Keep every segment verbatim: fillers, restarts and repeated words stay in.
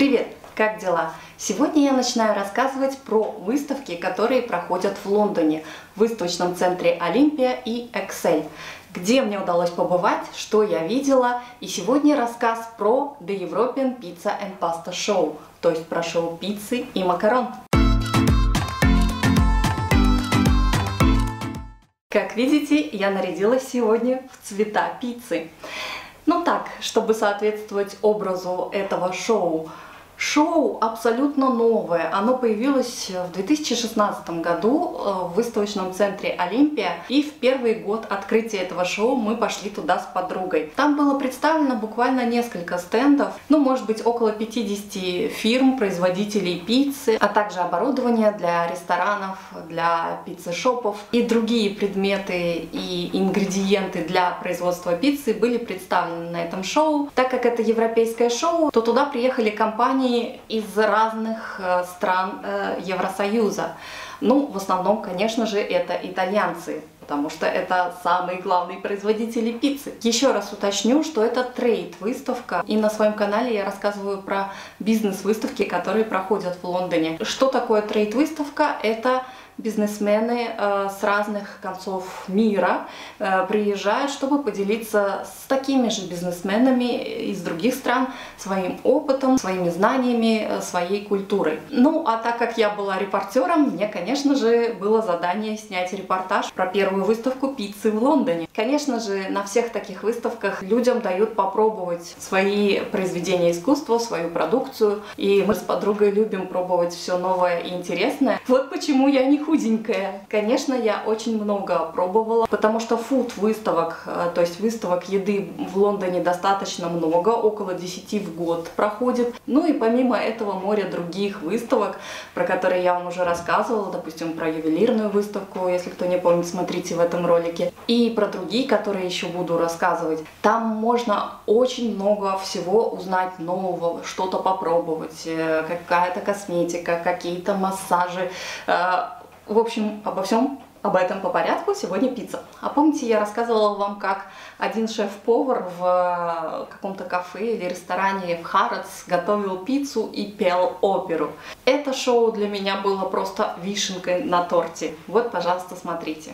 Привет! Как дела? Сегодня я начинаю рассказывать про выставки, которые проходят в Лондоне, в выставочном центре Олимпия и Excel, где мне удалось побывать, что я видела, и сегодня рассказ про The European Pizza and Pasta Show, то есть про шоу пиццы и макарон. Как видите, я нарядилась сегодня в цвета пиццы. Ну так, чтобы соответствовать образу этого шоу. Шоу абсолютно новое, оно появилось в две тысячи шестнадцатом году в выставочном центре Олимпия, и в первый год открытия этого шоу мы пошли туда с подругой. Там было представлено буквально несколько стендов, ну может быть около пятидесяти фирм, производителей пиццы, а также оборудование для ресторанов, для пиццешопов и другие предметы и ингредиенты для производства пиццы были представлены на этом шоу. Так как это европейское шоу, то туда приехали компании из разных стран Евросоюза. Ну, в основном, конечно же, это итальянцы, потому что это самые главные производители пиццы. Еще раз уточню, что это трейд-выставка, и на своем канале я рассказываю про бизнес-выставки, которые проходят в Лондоне. Что такое трейд-выставка? Это бизнесмены э, с разных концов мира э, приезжают, чтобы поделиться с такими же бизнесменами из других стран своим опытом, своими знаниями, э, своей культурой. Ну, а так как я была репортером, мне, конечно же, было задание снять репортаж про первую выставку пиццы в Лондоне. Конечно же, на всех таких выставках людям дают попробовать свои произведения искусства, свою продукцию, и мы с подругой любим пробовать все новое и интересное. Вот почему я не худенькая. Конечно, я очень много пробовала, потому что фуд-выставок, то есть выставок еды в Лондоне достаточно много, около десяти в год проходит. Ну и помимо этого море других выставок, про которые я вам уже рассказывала, допустим, про ювелирную выставку, если кто не помнит, смотрите в этом ролике, и про другие, которые еще буду рассказывать. Там можно очень много всего узнать нового, что-то попробовать, какая-то косметика, какие-то массажи. В общем, обо всем об этом по порядку. Сегодня пицца. А помните, я рассказывала вам, как один шеф-повар в каком-то кафе или ресторане в Харатс готовил пиццу и пел оперу. Это шоу для меня было просто вишенкой на торте. Вот, пожалуйста, смотрите.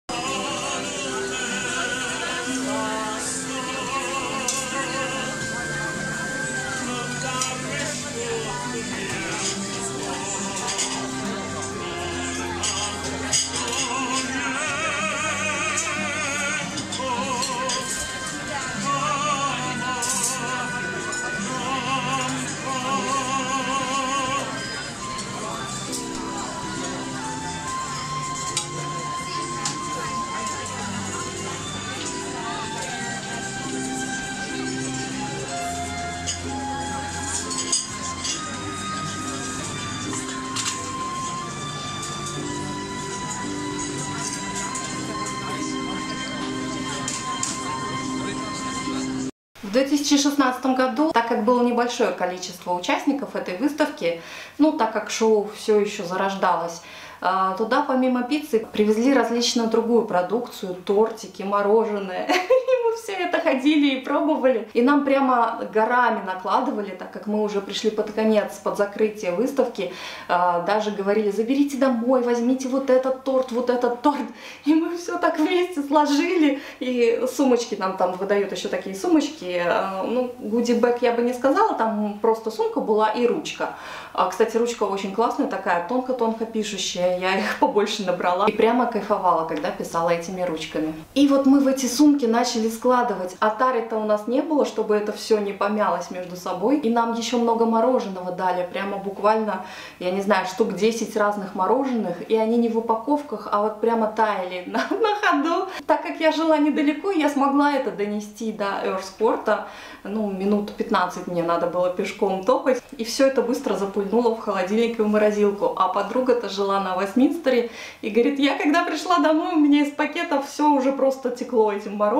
В две тысячи шестнадцатом году, так как было небольшое количество участников этой выставки, ну так как шоу все еще зарождалось, туда помимо пиццы привезли различную другую продукцию, тортики, мороженое. И мы все это ходили и пробовали. И нам прямо горами накладывали, так как мы уже пришли под конец, под закрытие выставки. Даже говорили: заберите домой, возьмите вот этот торт, вот этот торт. И мы все так вместе сложили. И сумочки нам там выдают, еще такие сумочки. Ну, гуди-бэг я бы не сказала, там просто сумка была и ручка. Кстати, ручка очень классная, такая тонко-тонко пишущая. Я их побольше набрала и прямо кайфовала, когда писала этими ручками. И вот мы в эти сумки начали складывать. А тари-то у нас не было, чтобы это все не помялось между собой. И нам еще много мороженого дали. Прямо буквально, я не знаю, штук десять разных мороженых. И они не в упаковках, а вот прямо таяли на, на ходу. Так как я жила недалеко, я смогла это донести до Эрспорта. Ну, минут пятнадцать мне надо было пешком топать. И все это быстро запульнуло в холодильник и в морозилку. А подруга-то жила на Вестминстере и говорит: я когда пришла домой, у меня из пакетов все уже просто текло этим мороженым.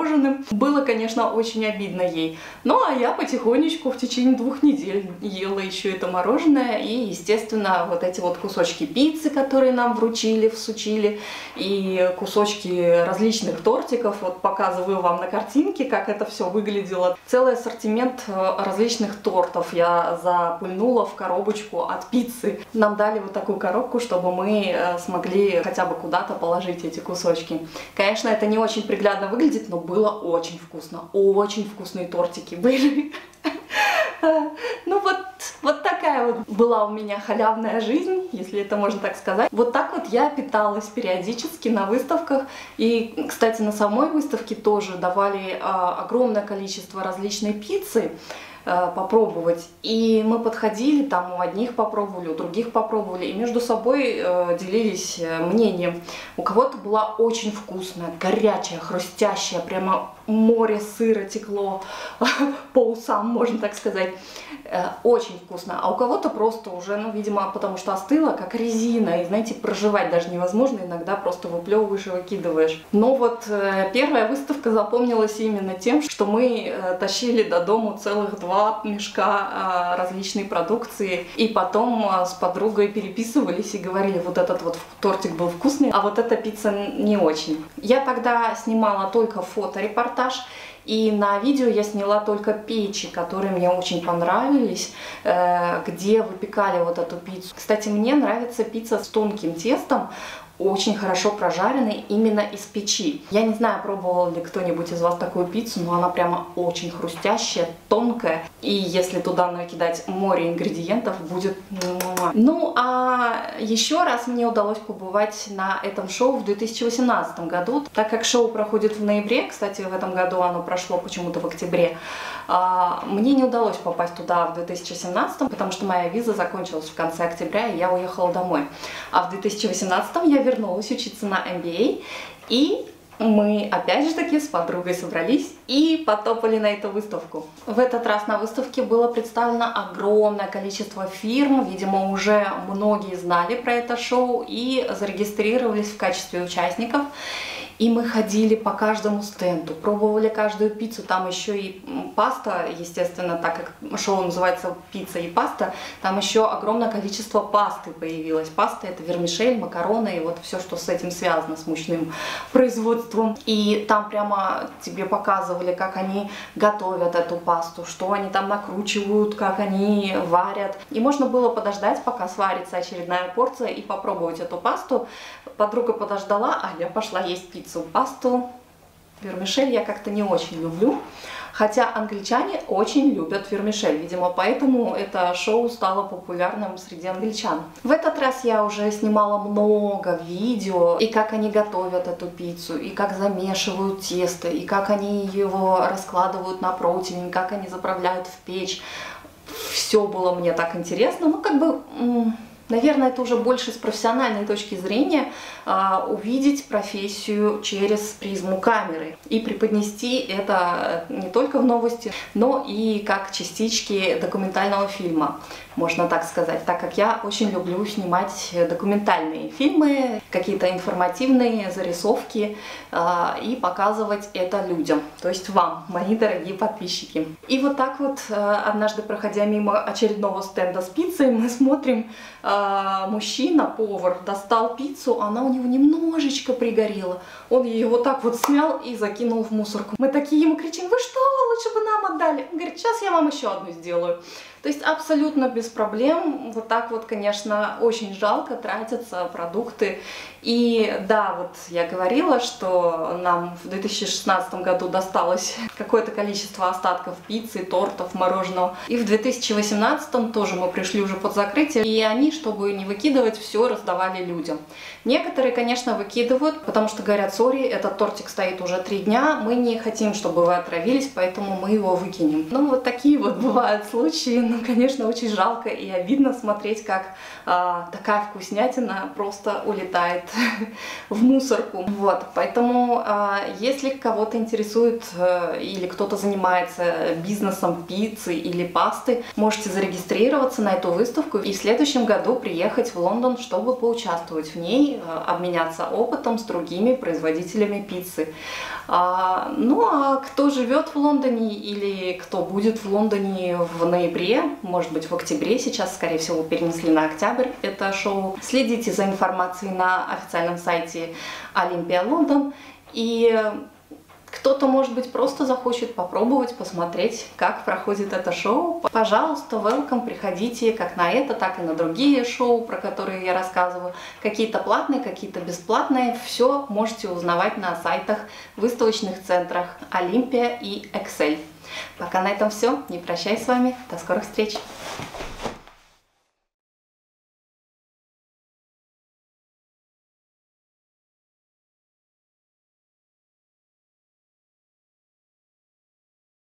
Было, конечно, очень обидно ей. Ну, а я потихонечку в течение двух недель ела еще это мороженое. И, естественно, вот эти вот кусочки пиццы, которые нам вручили, всучили, и кусочки различных тортиков. Вот показываю вам на картинке, как это все выглядело. Целый ассортимент различных тортов я запульнула в коробочку от пиццы. Нам дали вот такую коробку, чтобы мы смогли хотя бы куда-то положить эти кусочки. Конечно, это не очень приглядно выглядит, но было очень вкусно. Очень вкусные тортики были. Ну вот, вот такая вот была у меня халявная жизнь, если это можно так сказать. Вот так вот я питалась периодически на выставках. И, кстати, на самой выставке тоже давали а, огромное количество различной пиццы попробовать. И мы подходили, там у одних попробовали, у других попробовали, и между собой э, делились мнением. У кого-то была очень вкусная, горячая, хрустящая, прямо море сыра текло по усам, можно так сказать. Э, очень вкусно. А у кого-то просто уже, ну, видимо, потому что остыла, как резина, и, знаете, проживать даже невозможно, иногда просто выплевываешь и выкидываешь. Но вот э, первая выставка запомнилась именно тем, что мы э, тащили до дому целых два мешка различной продукции, и потом с подругой переписывались и говорили, вот этот вот тортик был вкусный, а вот эта пицца не очень. Я тогда снимала только фоторепортаж, и на видео я сняла только печи, которые мне очень понравились, где выпекали вот эту пиццу. Кстати, мне нравится пицца с тонким тестом, очень хорошо прожаренный именно из печи. Я не знаю, пробовал ли кто-нибудь из вас такую пиццу, но она прямо очень хрустящая, тонкая. И если туда накидать море ингредиентов, будет... Ну, а еще раз мне удалось побывать на этом шоу в две тысячи восемнадцатом году. Так как шоу проходит в ноябре, кстати, в этом году оно прошло почему-то в октябре, мне не удалось попасть туда в две тысячи семнадцатом, потому что моя виза закончилась в конце октября, и я уехала домой. А в две тысячи восемнадцатом я вернулась учиться на эм би эй, и мы опять же таки с подругой собрались и потопали на эту выставку. В этот раз на выставке было представлено огромное количество фирм, видимо, уже многие знали про это шоу и зарегистрировались в качестве участников. И мы ходили по каждому стенду, пробовали каждую пиццу, там еще и паста, естественно, так как шоу называется «Пицца и паста», там еще огромное количество пасты появилось. Паста — это вермишель, макароны и вот все, что с этим связано, с мучным производством. И там прямо тебе показывали, как они готовят эту пасту, что они там накручивают, как они варят. И можно было подождать, пока сварится очередная порция, и попробовать эту пасту. Подруга подождала, а я пошла есть пиццу. Пасту, вермишель я как-то не очень люблю, хотя англичане очень любят вермишель, видимо, поэтому это шоу стало популярным среди англичан. В этот раз я уже снимала много видео, и как они готовят эту пиццу, и как замешивают тесто, и как они его раскладывают на противень, как они заправляют в печь. Все было мне так интересно, ну как бы... Наверное, это уже больше с профессиональной точки зрения а, увидеть профессию через призму камеры и преподнести это не только в новости, но и как частички документального фильма, можно так сказать, так как я очень люблю снимать документальные фильмы, какие-то информативные зарисовки а, и показывать это людям, то есть вам, мои дорогие подписчики. И вот так вот, однажды проходя мимо очередного стенда с пиццей, мы смотрим, мужчина, повар, достал пиццу, она у него немножечко пригорела. Он ее вот так вот смял и закинул в мусорку. Мы такие ему кричим: вы что, лучше бы нам отдали. Он говорит: сейчас я вам еще одну сделаю. То есть абсолютно без проблем. Вот так вот, конечно, очень жалко тратятся продукты. И да, вот я говорила, что нам в две тысячи шестнадцатом году досталось какое-то количество остатков пиццы, тортов, мороженого. И в две тысячи восемнадцатом тоже мы пришли уже под закрытие. И они, чтобы не выкидывать, все раздавали людям. Некоторые, конечно, выкидывают, потому что говорят: сори, этот тортик стоит уже три дня, мы не хотим, чтобы вы отравились, поэтому мы его выкинем. Ну вот такие вот бывают случаи. ну, конечно, очень жалко и обидно смотреть, как а, такая вкуснятина просто улетает в мусорку. Вот, поэтому, а, если кого-то интересует а, или кто-то занимается бизнесом пиццы или пасты, можете зарегистрироваться на эту выставку и в следующем году приехать в Лондон, чтобы поучаствовать в ней, а, обменяться опытом с другими производителями пиццы. А, ну а кто живет в Лондоне или кто будет в Лондоне в ноябре, может быть в октябре, сейчас скорее всего перенесли на октябрь это шоу, следите за информацией на официальном сайте Olympia London, и кто-то, может быть, просто захочет попробовать, посмотреть, как проходит это шоу. Пожалуйста, welcome, приходите как на это, так и на другие шоу, про которые я рассказываю. Какие-то платные, какие-то бесплатные. Все можете узнавать на сайтах выставочных центрах Olympia и Excel. Пока на этом все. Не прощаюсь с вами. До скорых встреч.